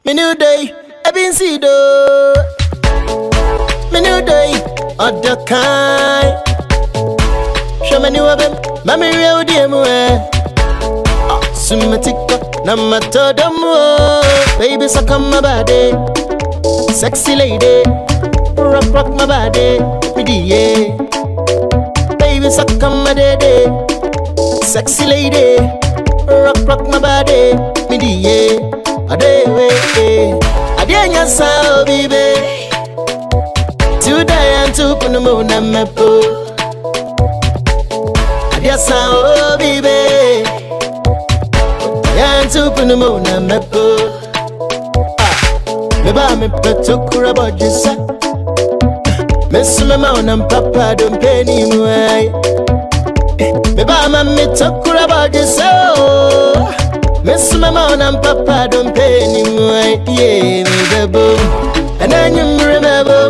Me new day, I been see do. Me new day, other kind. Show me new abem, mami real dear mo Sumatika, namma mo. Baby suck on my body, sexy lady. Rock my body, me die. Baby suck on my daddy, sexy lady. Rock my body, me die. Ade we, ade nyasa baby. Today and to put the moon and my po. Ade sa baby. And to put the moon and my po. Me ba me petukura bojisa. Miss me mount and papa don't pay ni muay. Me ba me petukura bojisa. Miss my mount and papa don't pay ni muay. Yeah, me bebo. And then you remember.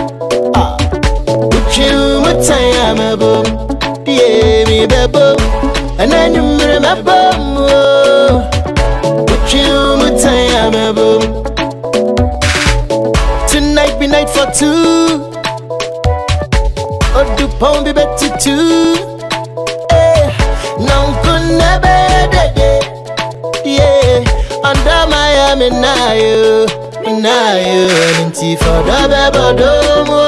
Put you my time, my boo. Yeah, me bebo. And then you remember. Put you my time, my boo. Tonight be night for two. Or do pound be better too. No good never. Yeah, under Miami now you, Nsiah for the bebodomo.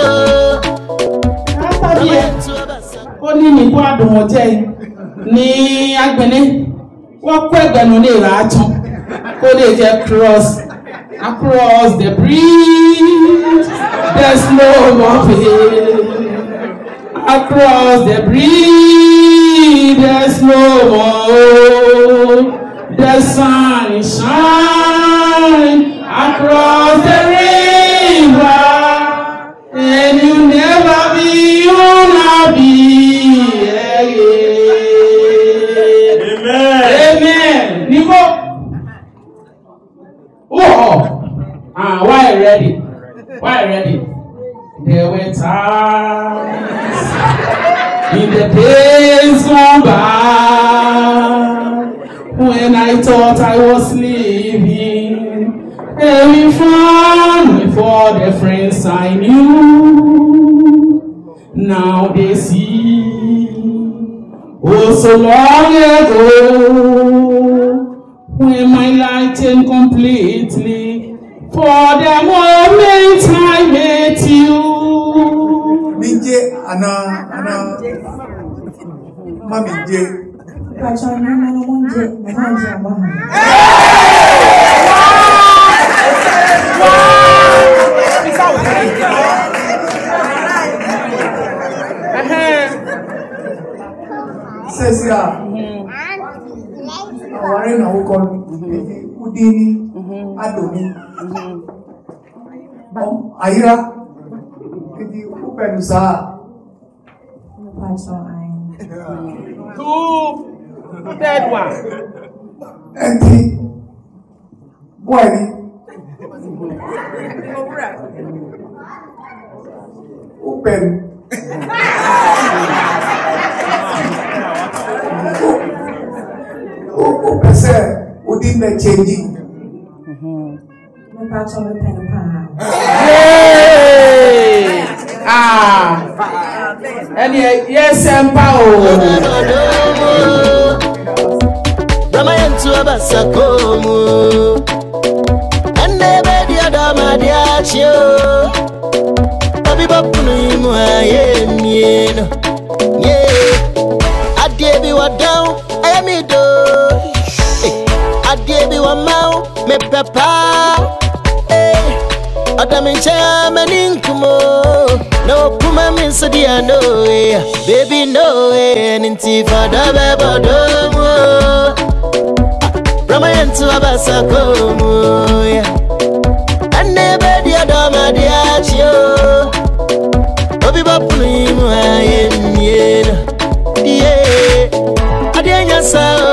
Oni ni kwa domote ni agbene won ko egbenu ni raton ko le je cross across the bridge. There's no more pain. Across the bridge, there's no more. The sun is shine across the river, and you never be unhappy again. Amen. Amen. Nico. Why ready? Why ready? There were times in the days gone by when I thought I was living, having fun with all the friends I knew. Now they see, oh so long ago, when my life changed completely, for the moment I met you. Minje ana mami je. Sesia. Aware na ukon udini adoni. Aira kiti upenusa. Third one. Enti boy open open say udi me changing me patch on the pen pa and yes empower Nsiah basakomu ande be dia ma dia chio obi bapunu mu ayeni no yeah adie bi wa down ayemi do adie bi wa mau me papa adamencha maninkumo no kuma min so dia no baby no Nsiah for the bebodomo Nsiah basakomu ande be dia ma dia chio obi bapunu mu ayeni no yeah adie nyasa